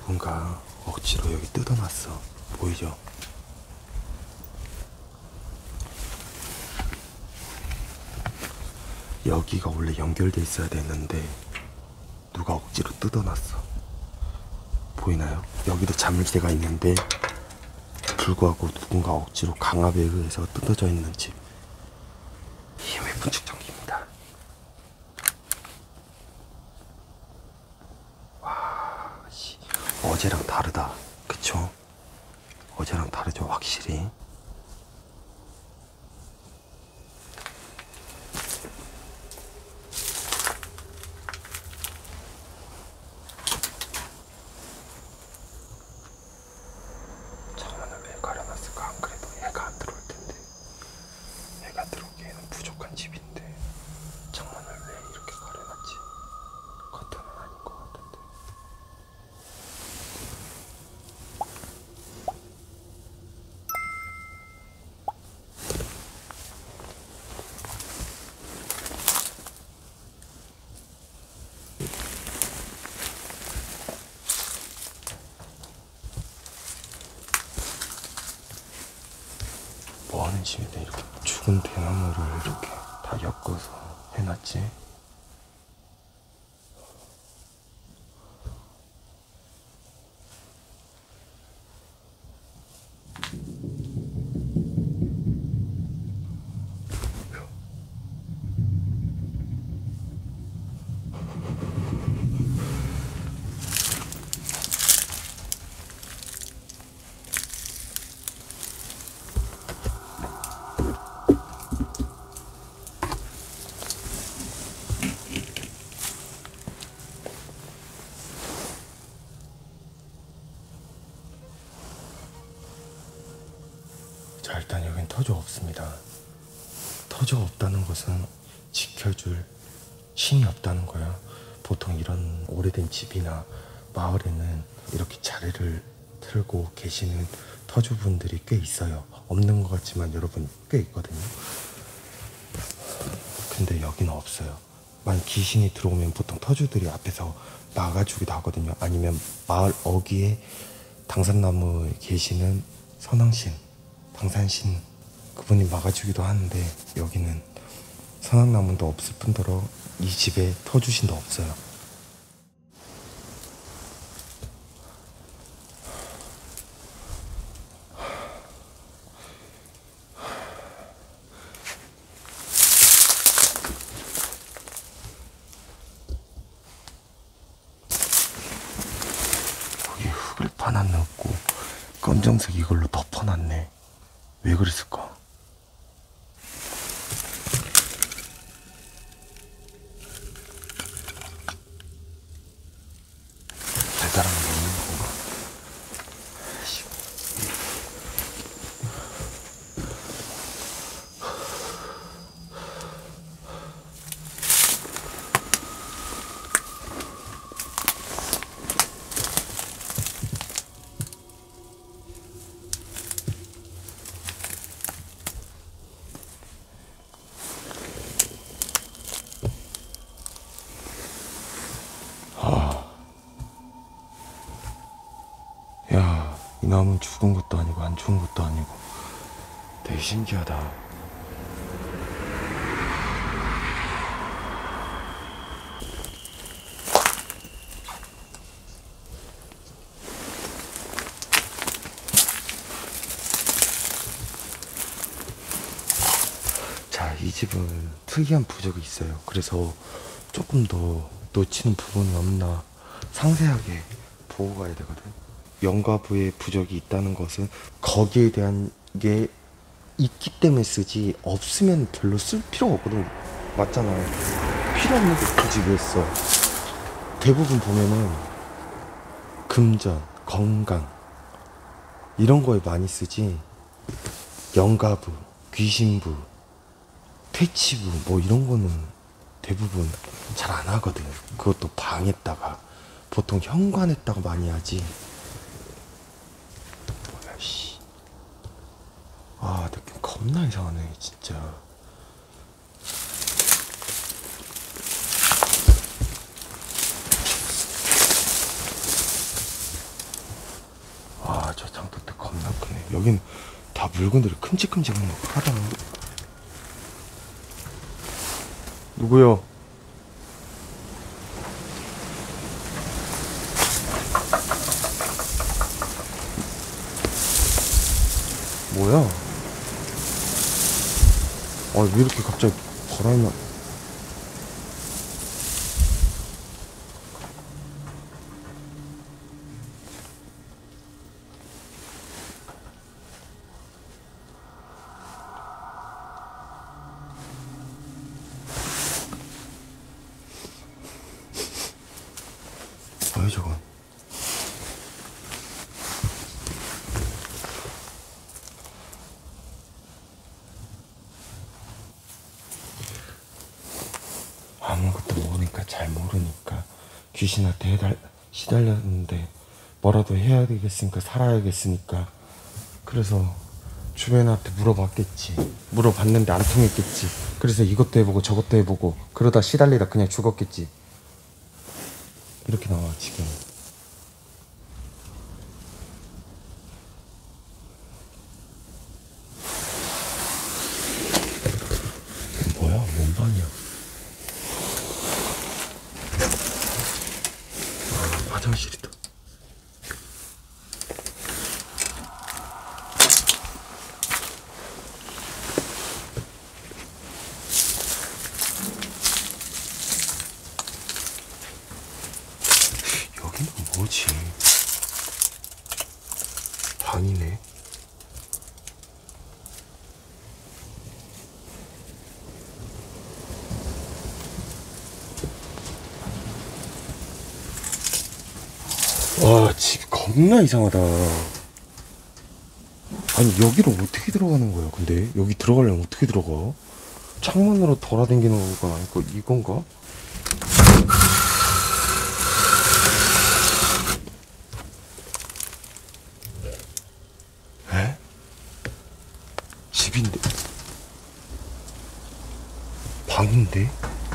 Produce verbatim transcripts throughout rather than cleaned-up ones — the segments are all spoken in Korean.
누군가 억지로 여기 뜯어놨어. 보이죠? 여기가 원래 연결돼 있어야 되는데 누가 억지로 뜯어놨어. 보이나요? 여기도 자물쇠가 있는데 불구하고 누군가 억지로 강압에 의해서 뜯어져 있는 집. 이엠에프 측정기입니다. 와, 씨. 어제랑 다르다. 그쵸? 어제랑 다르죠, 확실히. 창문을 왜 가려놨을까? 안 그래도 해가 안 들어올 텐데. 해가 들어오기에는 부족한 집인데 창문을 왜 이렇게 가려놨지? 커튼은 아닌 것 같은데. 뭐하는 집인데 이렇게 죽은 대나무를 이렇게 다 엮어서 해놨지? 자, 일단 여긴 터조 없습니다. 터조 없다는 것은 지켜줄 신이 없다는 거야. 보통 이런 오래된 집이나 마을에는 이렇게 자리를 틀고 계시는 터주분들이 꽤 있어요. 없는 것 같지만 여러분 꽤 있거든요. 근데 여기는 없어요. 만약 귀신이 들어오면 보통 터주들이 앞에서 막아주기도 하거든요. 아니면 마을 어귀에 당산나무에 계시는 선왕신, 당산신 그분이 막아주기도 하는데 여기는 선왕나무도 없을 뿐더러 이 집에 터주신도 없어요. 여기 흙을 파나 넣고 검정색 이걸로 덮어놨네. 왜 그랬을까? 대단한 게 있는 건가? 야, 이 나무는 죽은 것도 아니고 안 죽은 것도 아니고 되게 신기하다. 자, 이 집은 특이한 부적이 있어요. 그래서 조금 더 놓치는 부분이 없나 상세하게 보고 가야 되거든. 영가부의 부적이 있다는 것은 거기에 대한 게 있기 때문에 쓰지 없으면 별로 쓸 필요가 없거든. 맞잖아. 필요 없는 게 굳이 왜 써? 대부분 보면은 금전, 건강 이런 거에 많이 쓰지 영가부, 귀신부, 퇴치부 뭐 이런 거는 대부분 잘 안 하거든. 그것도 방에다가 보통 현관에다가 많이 하지. 아, 느낌 겁나 이상하네 진짜. 여긴 다 물건들이 큼직큼직한 거 하다. 누구요? 뭐야? 아, 왜 이렇게 갑자기 바람이 나? 뭐야 저건? 아무것도 모르니까, 잘 모르니까 귀신한테 해달, 시달렸는데 뭐라도 해야 되겠으니까, 살아야겠으니까. 그래서 주변한테 물어봤겠지. 물어봤는데 안 통했겠지. 그래서 이것도 해보고 저것도 해보고 그러다 시달리다 그냥 죽었겠지. 이렇게 나와 지금. 뭐야? 뭔 방이야? 아, 화장실이다. 여기는 뭐지? 방이네. 와, 집 겁나 이상하다. 아니, 여기로 어떻게 들어가는 거야? 근데 여기 들어가려면 어떻게 들어가? 창문으로 돌아다니는 거가 아니고 이건가? 에? 집인데? 방인데?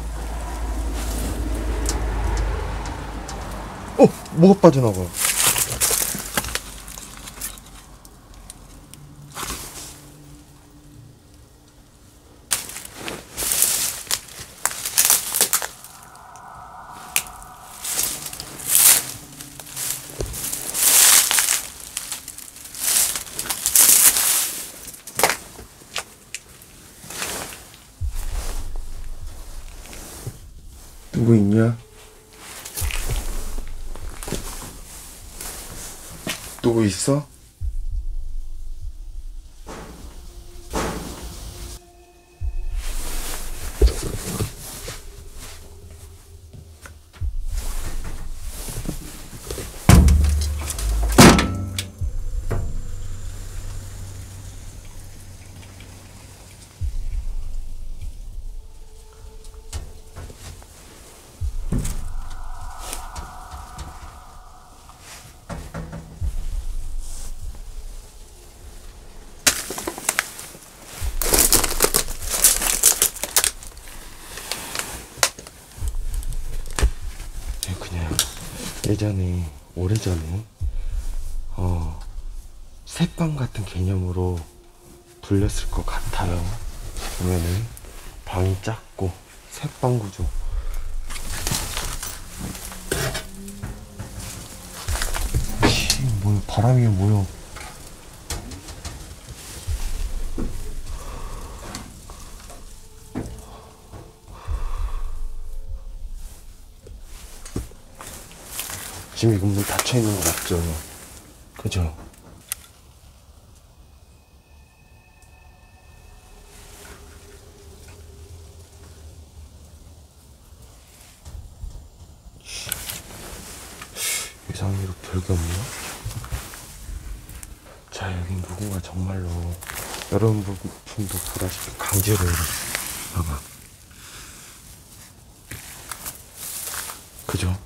어! 뭐가 빠져나가? 누구 있냐? 누구 있어? 그냥 예전에, 오래전에 어 새방 같은 개념으로 불렸을 것 같아요. 보면은 방이 작고 새방 구조. 씨, 뭐야, 바람이 뭐야? 지금 이건 문 닫혀 있는 거 맞죠? 그죠? 이상으로 별게 없나? 자, 여긴 누군가 정말로 여러분도 보다시피 강제로 봐봐. 그죠?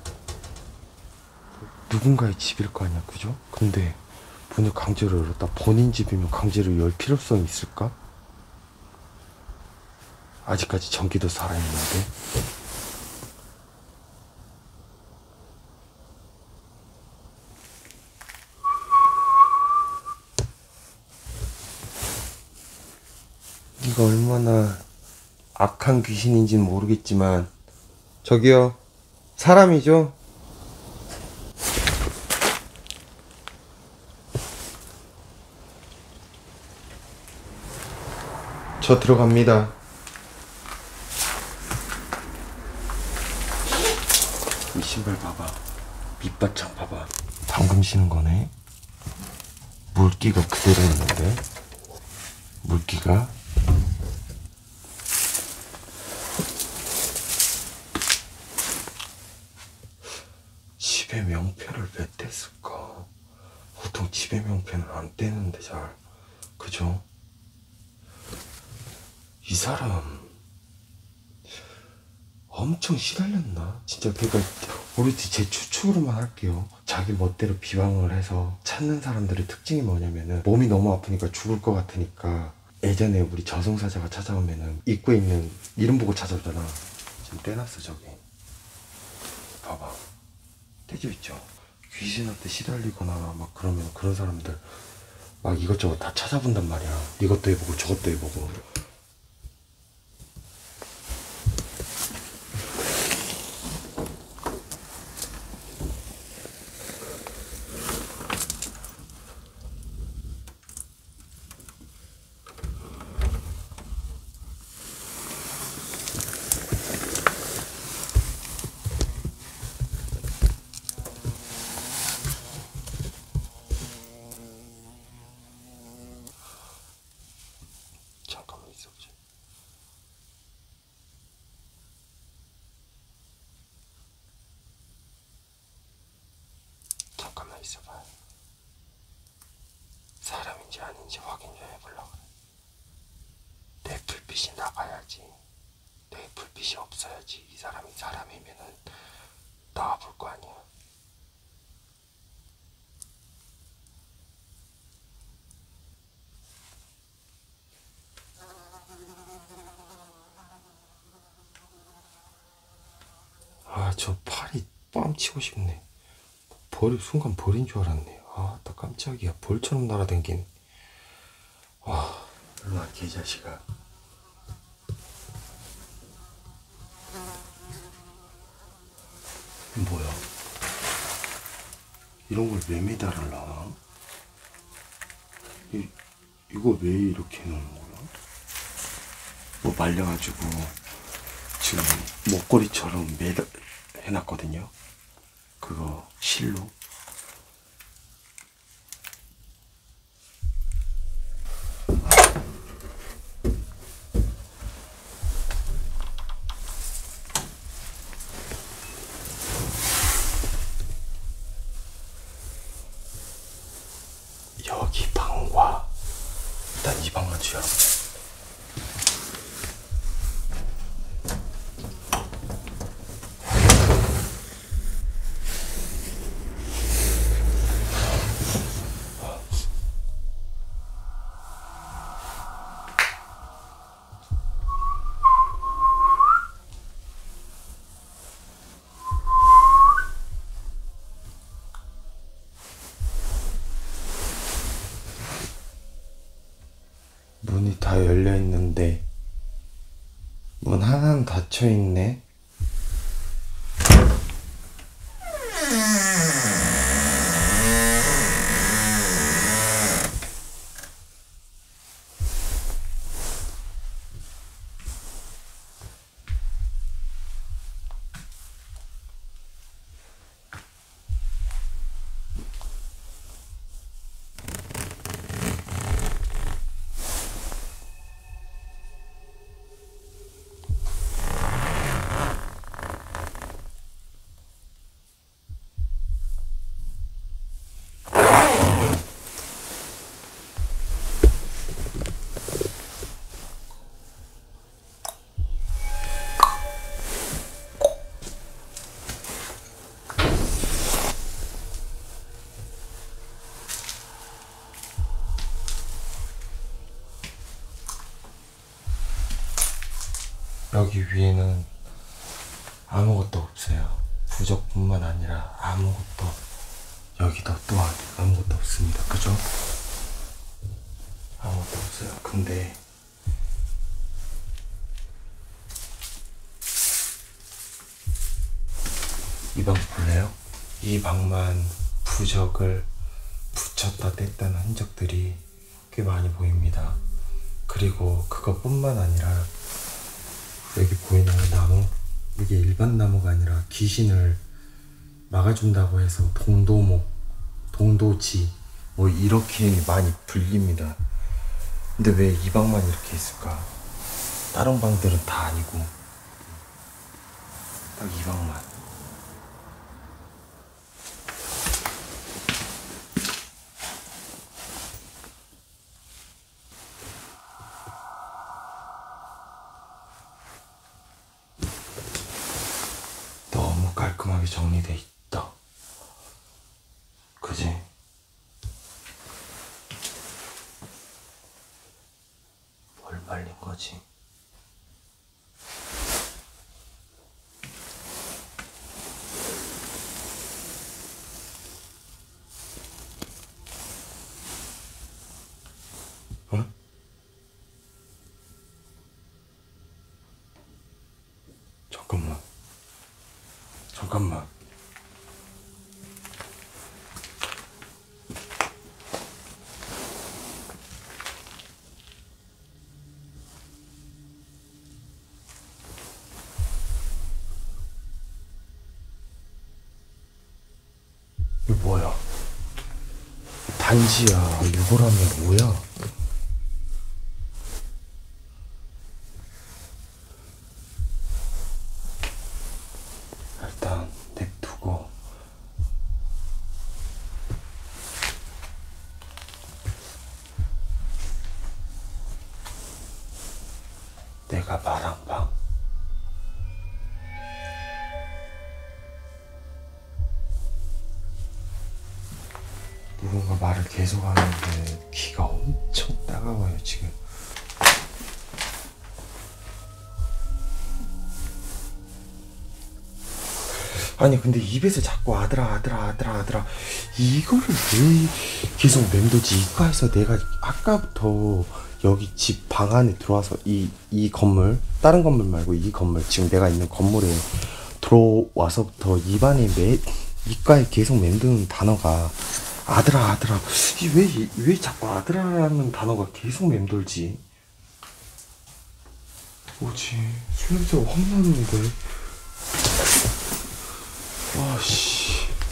누군가의 집일 거 아니야, 그죠? 근데 문을 강제로 열었다. 본인 집이면 강제로 열 필요성이 있을까? 아직까지 전기도 살아있는데. 여기가 얼마나 악한 귀신인지는 모르겠지만 저기요, 사람이죠? 저 들어갑니다. 이 신발 봐봐. 밑바탕 봐봐. 방금 신은 거네. 물기가 그대로 있는데. 물기가. 집에 명패를 왜 뗐을까? 보통 집에 명패는 안 떼는데 잘. 그죠? 이 사람 엄청 시달렸나? 진짜. 그러니까 오로지 제 추측으로만 할게요. 자기 멋대로 비방을 해서 찾는 사람들의 특징이 뭐냐면은 몸이 너무 아프니까 죽을 것 같으니까 예전에 우리 저승사자가 찾아오면은 입구에 있는 이름 보고 찾아오잖아. 지금 떼놨어 저기. 봐봐. 떼져 있죠? 귀신한테 시달리거나 막 그러면 그런 사람들 막 이것저것 다 찾아본단 말이야. 이것도 해보고 저것도 해보고. 잠깐만 있어보자. 잠깐만 있어봐. 사람인지 아닌지 확인 좀 해보려고 그래. 내 불빛이 나가야지. 내 불빛이 없어야지 이 사람이 사람이면은 나와볼 거 아니야. 아, 저 팔이 뺨치고 싶네. 벌이 순간 벌인 줄 알았네. 아, 나 깜짝이야. 벌처럼 날아댕긴. 와, 일로와 개자식아. 뭐야? 이런 걸 왜 매달을라? 이, 이거 왜 이렇게 놓는 거야? 뭐 말려가지고 지금 목걸이처럼 매달 해놨거든요. 그거 실로. 여기 방과 일단 이 방 먼저 열어보자. 문이 다 열려 있는데 문 하나는 닫혀 있네. 여기 위에는 아무것도 없어요. 부적뿐만 아니라 아무것도, 여기도 또한 아무것도 없습니다. 그죠? 아무것도 없어요. 근데 이 방 볼래요? 이 방만 부적을 붙였다 뗐다는 흔적들이 꽤 많이 보입니다. 그리고 그것뿐만 아니라 여기 보이는 나무, 이게 일반 나무가 아니라 귀신을 막아준다고 해서 동도목, 동도지 뭐 이렇게 많이 불립니다. 근데 왜 이 방만 이렇게 있을까? 다른 방들은 다 아니고 딱 이 방만. 너무 깔끔하게 정리돼 있다. 그지? 뭘 말린 거지? 어? 잠깐만. 잠깐만. 이거 뭐야? 단지야. 유골함이 뭐야? 일단 냅두고 내가 말한 방. 누군가 말을 계속 하는데 귀가 엄청 따가워요 지금. 아니 근데 입에서 자꾸 아들아 아들아 아들아 아들아 이거를 왜 계속 맴돌지? 이과에서 내가 아까부터 여기 집 방 안에 들어와서 이, 이 건물, 다른 건물 말고 이 건물, 지금 내가 있는 건물에 들어와서부터 입안에 매, 이과에 계속 맴도는 단어가 아들아 아들아. 왜, 왜 자꾸 아들아라는 단어가 계속 맴돌지? 뭐지? 술 냄새가 확 나는데. 와씨.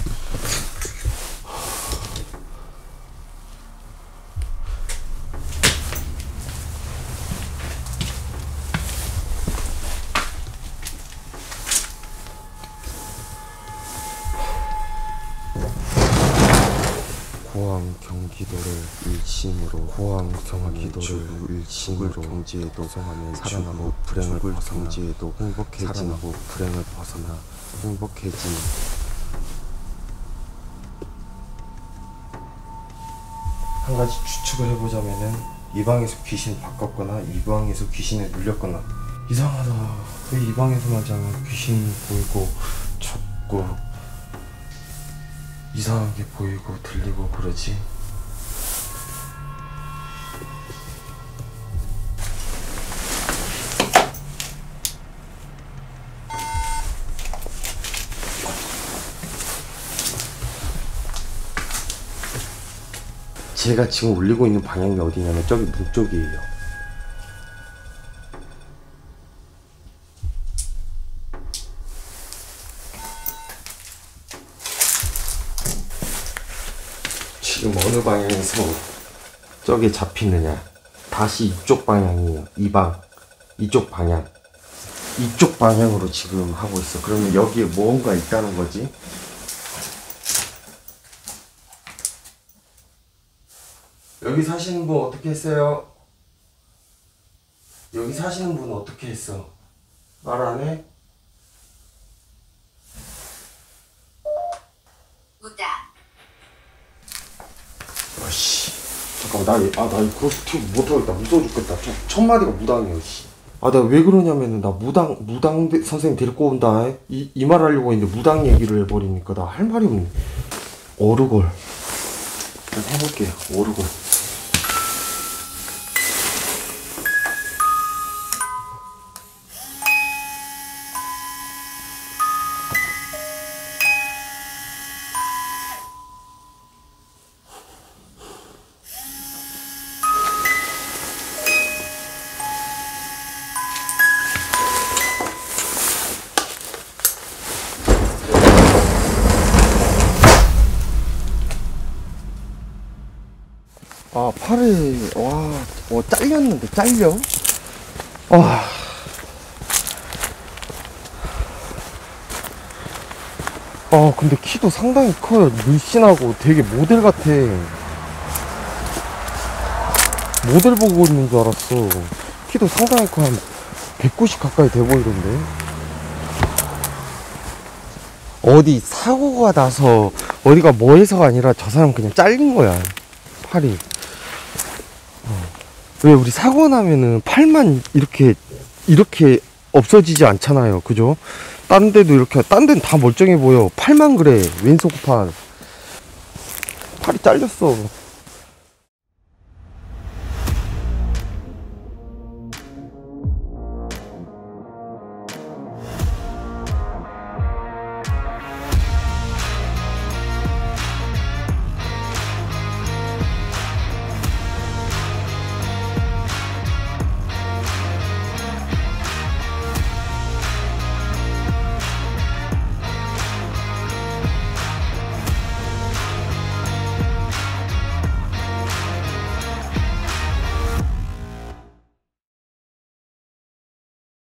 고항 경기도를 일심으로 고항 경기도를 일심으로 경지에도 성하면 살아나고 불행을 벗어나 경지에도 행복해진 살아나고 불행을 벗어나 행복해진. 한 가지 추측을 해보자면은 이 방에서 귀신 바꿨거나 이 방에서 귀신에 눌렸거나. 이상하다. 왜 이 방에서만 자면 귀신 보이고 쳤고 이상하게 보이고 들리고 그러지? 제가 지금 올리고 있는 방향이 어디냐면 저기 문 쪽이에요. 지금 어느 방향에서 저게 잡히느냐. 다시 이쪽 방향이에요. 이 방, 이쪽 방향, 이쪽 방향으로 지금 하고 있어. 그러면 여기에 뭔가 있다는 거지. 여기 사시는 분 어떻게 했어요? 여기 사시는 분 어떻게 했어? 말 안 해? 무다. 아씨, 잠깐만. 나, 아, 나 이거 어떻게 못하겠다. 무서워 죽겠다. 첫, 첫 마디가 무당이야, 씨. 아, 내가 왜 그러냐면은, 나 무당, 무당 대, 선생님 데리고 온다. 이, 이 말 하려고 했는데, 무당 얘기를 해버리니까, 나 할 말이 없네. 오르골. 일단 해볼게요. 오르골. 아, 팔이, 와, 어, 잘렸는데, 잘려? 와. 아, 근데 키도 상당히 커요. 물씬하고 되게 모델 같아. 모델 보고 있는 줄 알았어. 키도 상당히 커. 한 백구십 가까이 돼 보이던데. 어디 사고가 나서 어디가 뭐해서가 아니라 저 사람 그냥 잘린 거야, 팔이. 어. 왜 우리 사고 나면은 팔만 이렇게 이렇게 없어지지 않잖아요, 그죠? 딴 데도 이렇게, 딴 데는 다 멀쩡해 보여. 팔만 그래, 왼손 팔. 팔이 잘렸어.